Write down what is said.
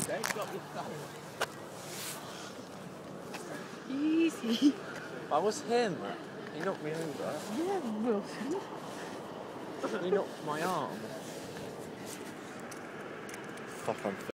sec, got your phone. Easy. That was him. He knocked me over. Yeah, Wilson. He knocked my arm. Fuck, I'm